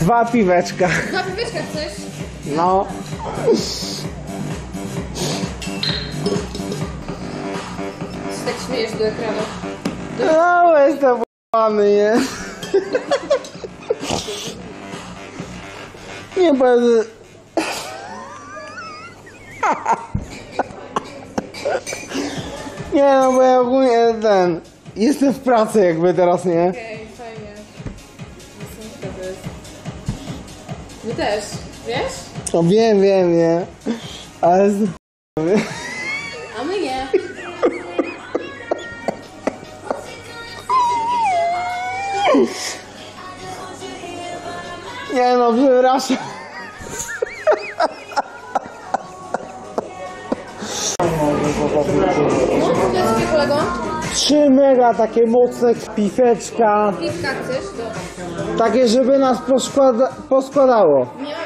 2 piweczka. 2 piweczka chcesz? No. Tak śmiejesz do ekranu. No, jest to p***ny, nie? Nie będę... Nie no, bo ja ogólnie jestem w pracy jakby teraz, nie? Okej, fajnie. Słodka to jest. My też, wiesz? No wiem, nie? Ale... A my nie. Nie no, przepraszam. No, piweczkę kolego? 3 mega takie mocne piweczka. Piwka chcesz? To. Takie, żeby nas poskładało. Nie ma